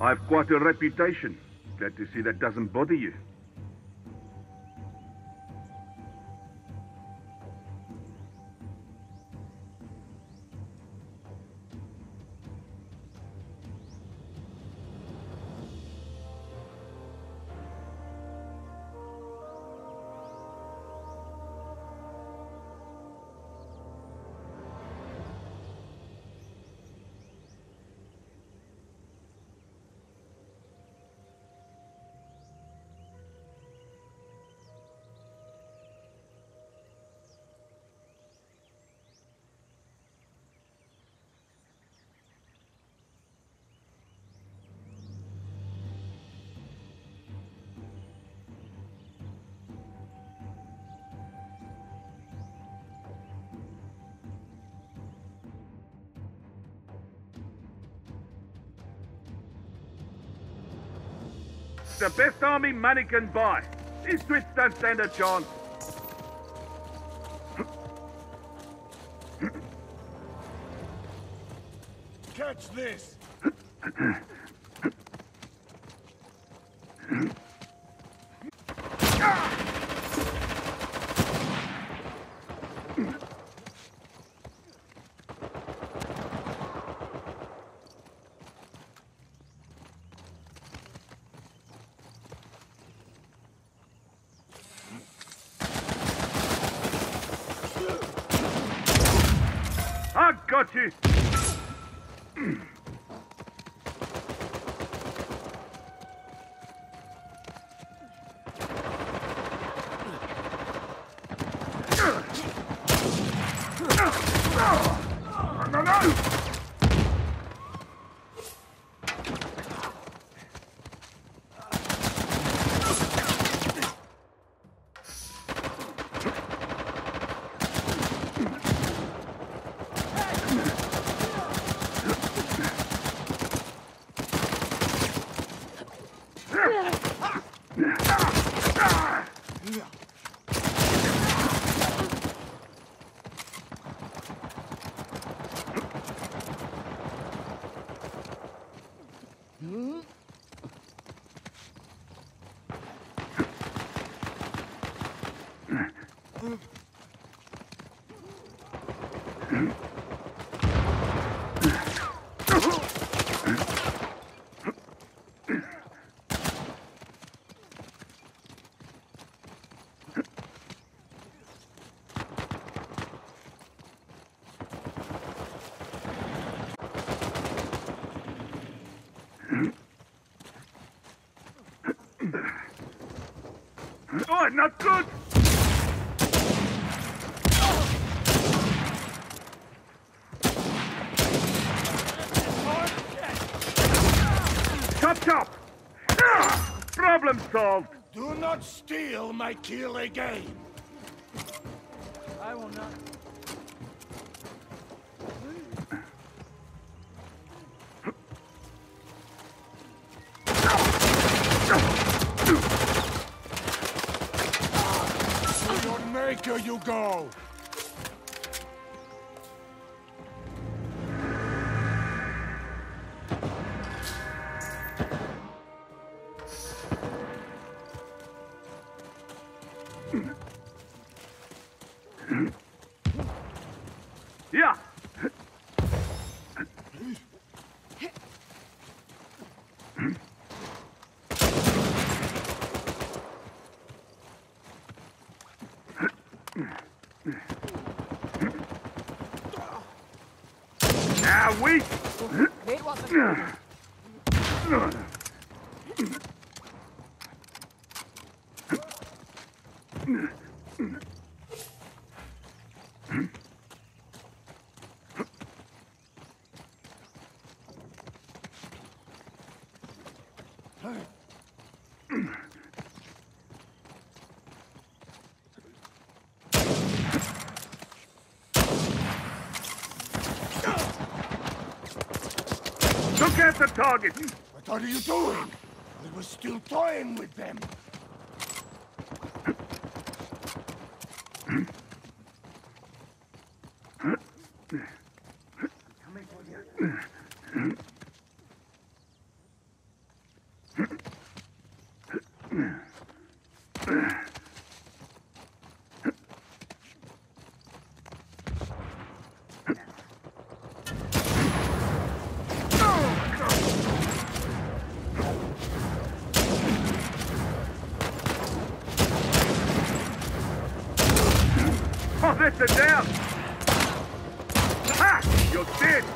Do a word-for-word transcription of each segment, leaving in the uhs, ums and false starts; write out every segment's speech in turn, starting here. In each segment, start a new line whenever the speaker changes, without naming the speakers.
I've quite a reputation. Glad to see that doesn't bother you. The best army money can buy. These twits don't stand a chance.
Catch this!
I got you! No, no! Oh, not good! Chop chop! Ah, problem solved!
Do not steal my kill again!
I will not.
To your maker you go!
Yeah! Now we...
Wait wasn't.
Look at the target!
What are you doing? I was still toying with them.
Oh, listen down! Ha! You're dead!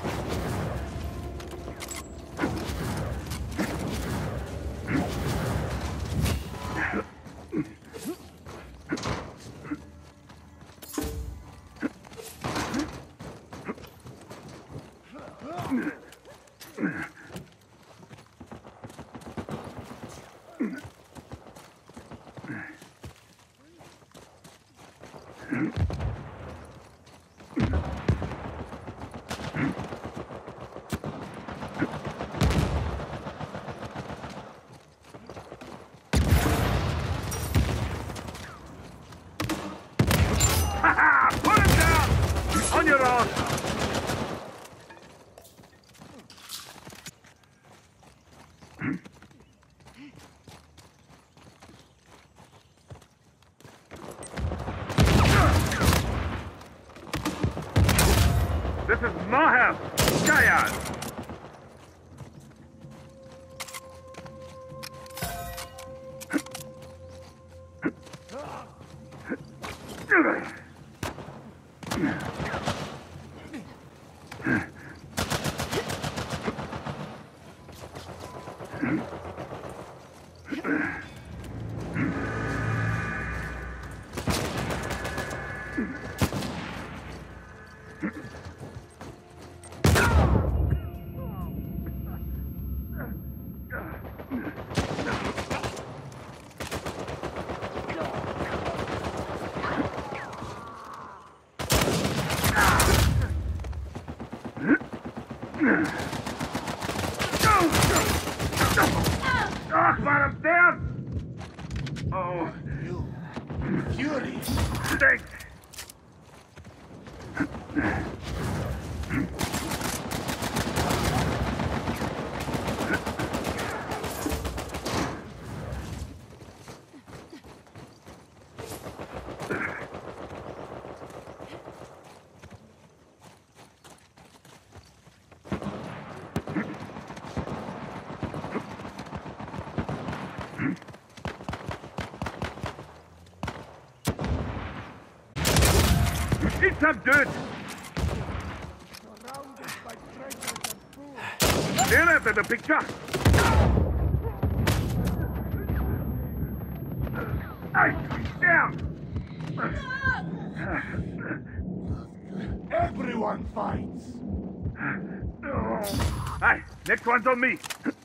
Put him down! On your ass! This is my house! Chaos! Ah, man, I'm down! Oh.
You. Fury.
Thanks! Eat some dirt!
Surrounded by treasures and food.
There after the picture! Hey, down!
Everyone fights.
Hey, next one's on me!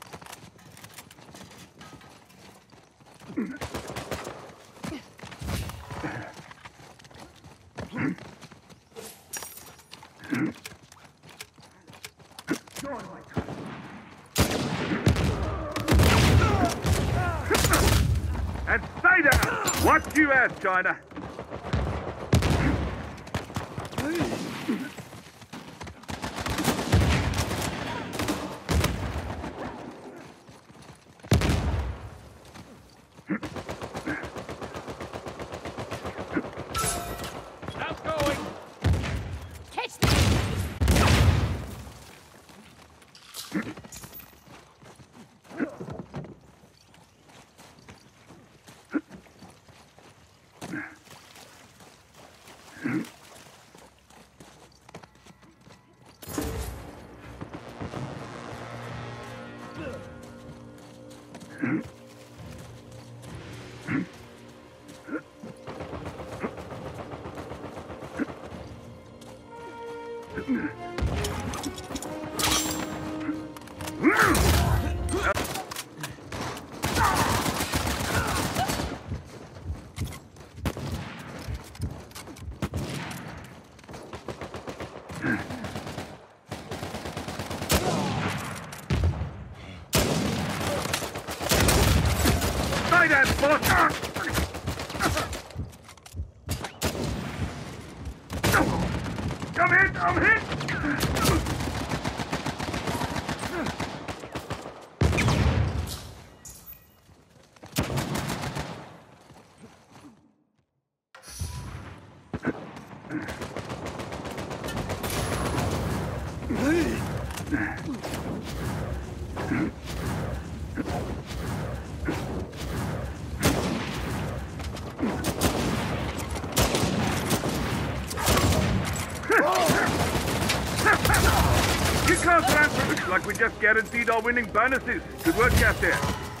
And stay down! What you have, China?
Stop going! Catch them! Stay down, boss! I'm hit! I'm hit!
You can't transfer. Looks like we just guaranteed our winning bonuses. Good work out there.